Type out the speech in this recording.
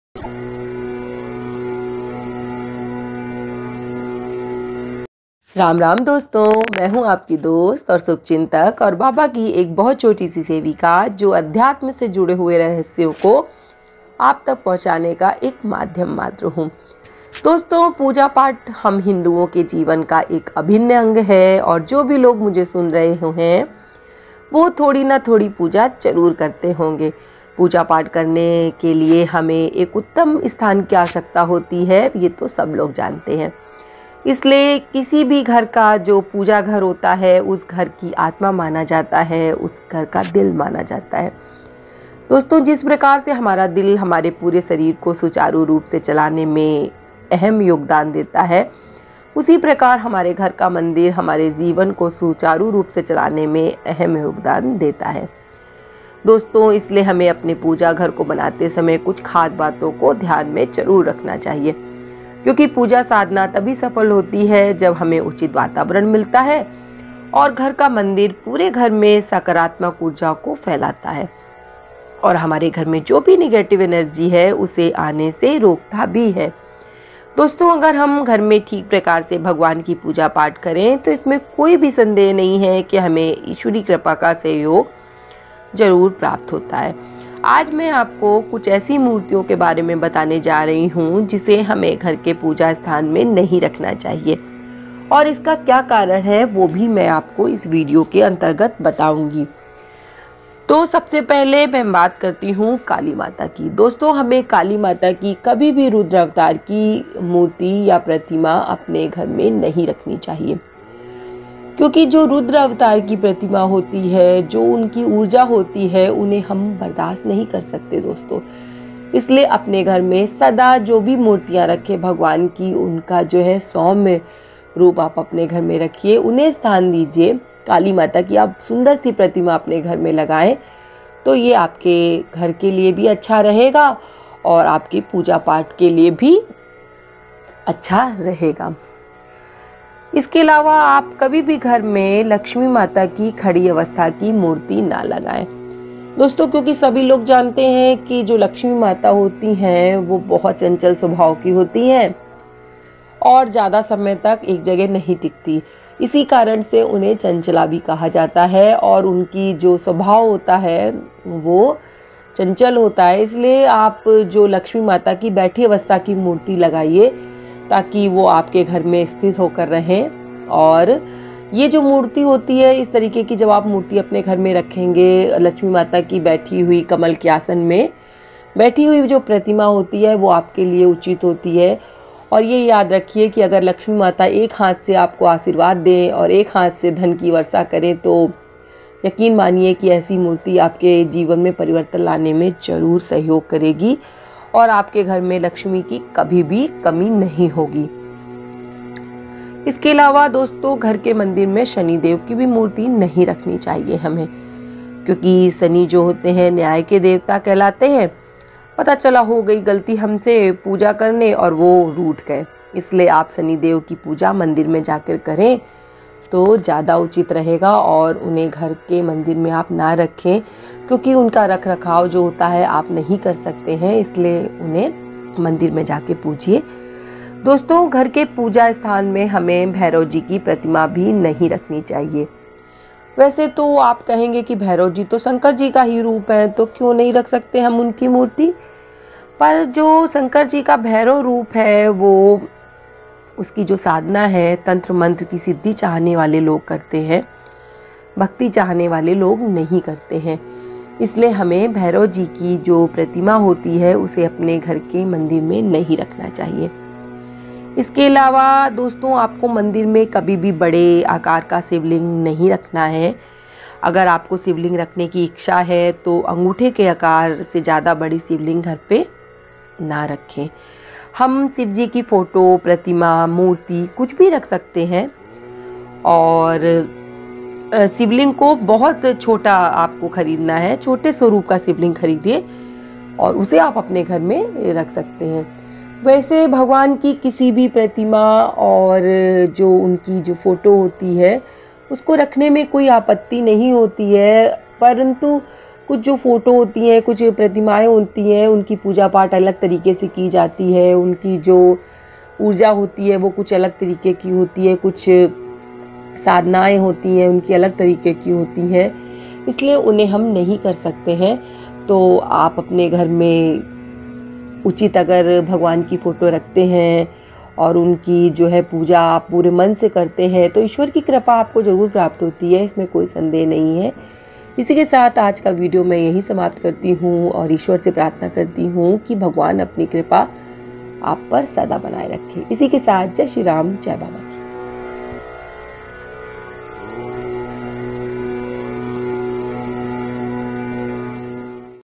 राम राम दोस्तों, मैं हूं आपकी दोस्त और शुभचिंतक और बाबा की एक बहुत छोटी सी सेविका जो अध्यात्म से जुड़े हुए रहस्यों को आप तक पहुंचाने का एक माध्यम मात्र हूं। दोस्तों, पूजा पाठ हम हिंदुओं के जीवन का एक अभिन्न अंग है और जो भी लोग मुझे सुन रहे हैं वो थोड़ी ना थोड़ी पूजा जरूर करते होंगे। पूजा पाठ करने के लिए हमें एक उत्तम स्थान की आवश्यकता होती है, ये तो सब लोग जानते हैं। इसलिए किसी भी घर का जो पूजा घर होता है उस घर की आत्मा माना जाता है, उस घर का दिल माना जाता है। दोस्तों, जिस प्रकार से हमारा दिल हमारे पूरे शरीर को सुचारू रूप से चलाने में अहम योगदान देता है, उसी प्रकार हमारे घर का मंदिर हमारे जीवन को सुचारू रूप से चलाने में अहम योगदान देता है। दोस्तों, इसलिए हमें अपने पूजा घर को बनाते समय कुछ खास बातों को ध्यान में जरूर रखना चाहिए, क्योंकि पूजा साधना तभी सफल होती है जब हमें उचित वातावरण मिलता है और घर का मंदिर पूरे घर में सकारात्मक ऊर्जा को फैलाता है और हमारे घर में जो भी नेगेटिव एनर्जी है उसे आने से रोकता भी है। दोस्तों, अगर हम घर में ठीक प्रकार से भगवान की पूजा पाठ करें तो इसमें कोई भी संदेह नहीं है कि हमें ईश्वरी कृपा का सहयोग जरूर प्राप्त होता है। आज मैं आपको कुछ ऐसी मूर्तियों के बारे में बताने जा रही हूँ जिसे हमें घर के पूजा स्थान में नहीं रखना चाहिए और इसका क्या कारण है वो भी मैं आपको इस वीडियो के अंतर्गत बताऊंगी। तो सबसे पहले मैं बात करती हूँ काली माता की। दोस्तों, हमें काली माता की कभी भी रुद्र अवतार की मूर्ति या प्रतिमा अपने घर में नहीं रखनी चाहिए, क्योंकि जो रुद्र अवतार की प्रतिमा होती है, जो उनकी ऊर्जा होती है, उन्हें हम बर्दाश्त नहीं कर सकते दोस्तों। इसलिए अपने घर में सदा जो भी मूर्तियां रखें भगवान की, उनका जो है सौम्य रूप आप अपने घर में रखिए, उन्हें स्थान दीजिए। काली माता की आप सुंदर सी प्रतिमा अपने घर में लगाएं तो ये आपके घर के लिए भी अच्छा रहेगा और आपकी पूजा पाठ के लिए भी अच्छा रहेगा। इसके अलावा आप कभी भी घर में लक्ष्मी माता की खड़ी अवस्था की मूर्ति ना लगाएं दोस्तों, क्योंकि सभी लोग जानते हैं कि जो लक्ष्मी माता होती हैं वो बहुत चंचल स्वभाव की होती हैं और ज़्यादा समय तक एक जगह नहीं टिकती। इसी कारण से उन्हें चंचला भी कहा जाता है और उनकी जो स्वभाव होता है वो चंचल होता है। इसलिए आप जो लक्ष्मी माता की बैठी अवस्था की मूर्ति लगाइए ताकि वो आपके घर में स्थित होकर रहें। और ये जो मूर्ति होती है इस तरीके की, जब आप मूर्ति अपने घर में रखेंगे, लक्ष्मी माता की बैठी हुई कमल के आसन में बैठी हुई जो प्रतिमा होती है वो आपके लिए उचित होती है। और ये याद रखिए कि अगर लक्ष्मी माता एक हाथ से आपको आशीर्वाद दें और एक हाथ से धन की वर्षा करें तो यकीन मानिए कि ऐसी मूर्ति आपके जीवन में परिवर्तन लाने में ज़रूर सहयोग करेगी और आपके घर में लक्ष्मी की कभी भी कमी नहीं होगी। इसके अलावा दोस्तों, घर के मंदिर में शनिदेव की भी मूर्ति नहीं रखनी चाहिए हमें, क्योंकि शनि जो होते हैं न्याय के देवता कहलाते हैं। पता चला हो गई गलती हमसे पूजा करने और वो रूठ गए, इसलिए आप शनिदेव की पूजा मंदिर में जाकर करें तो ज़्यादा उचित रहेगा और उन्हें घर के मंदिर में आप ना रखें, क्योंकि उनका रख रखाव जो होता है आप नहीं कर सकते हैं। इसलिए उन्हें मंदिर में जाके पूजिए। दोस्तों, घर के पूजा स्थान में हमें भैरव जी की प्रतिमा भी नहीं रखनी चाहिए। वैसे तो आप कहेंगे कि भैरव जी तो शंकर जी का ही रूप है, तो क्यों नहीं रख सकते हम उनकी मूर्ति। पर जो शंकर जी का भैरव रूप है वो उसकी जो साधना है तंत्र मंत्र की सिद्धि चाहने वाले लोग करते हैं, भक्ति चाहने वाले लोग नहीं करते हैं। इसलिए हमें भैरव जी की जो प्रतिमा होती है उसे अपने घर के मंदिर में नहीं रखना चाहिए। इसके अलावा दोस्तों, आपको मंदिर में कभी भी बड़े आकार का शिवलिंग नहीं रखना है। अगर आपको शिवलिंग रखने की इच्छा है तो अंगूठे के आकार से ज़्यादा बड़ी शिवलिंग घर पे ना रखें। हम शिव जी की फ़ोटो, प्रतिमा, मूर्ति कुछ भी रख सकते हैं और शिवलिंग को बहुत छोटा आपको ख़रीदना है, छोटे स्वरूप का शिवलिंग खरीदिए और उसे आप अपने घर में रख सकते हैं। वैसे भगवान की किसी भी प्रतिमा और जो उनकी जो फ़ोटो होती है उसको रखने में कोई आपत्ति नहीं होती है, परंतु कुछ जो फ़ोटो होती हैं, कुछ प्रतिमाएं होती हैं, उनकी पूजा पाठ अलग तरीके से की जाती है, उनकी जो ऊर्जा होती है वो कुछ अलग तरीके की होती है, कुछ साधनाएं होती हैं उनकी अलग तरीके की होती हैं, इसलिए उन्हें हम नहीं कर सकते हैं। तो आप अपने घर में उचित अगर भगवान की फ़ोटो रखते हैं और उनकी जो है पूजा आप पूरे मन से करते हैं तो ईश्वर की कृपा आपको ज़रूर प्राप्त होती है, इसमें कोई संदेह नहीं है। इसी के साथ आज का वीडियो मैं यहीं समाप्त करती हूँ और ईश्वर से प्रार्थना करती हूँ कि भगवान अपनी कृपा आप पर सदा बनाए रखे। इसी के साथ जय श्री राम, जय बाबा की।